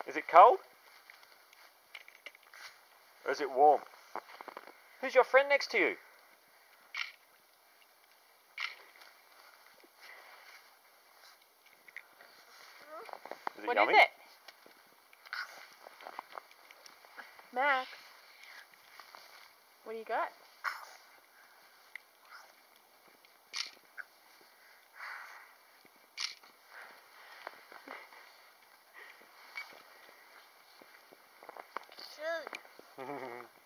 Is it cold? Or is it warm? Who's your friend next to you? Is it What yummy? is it? Max, what do you got? Food.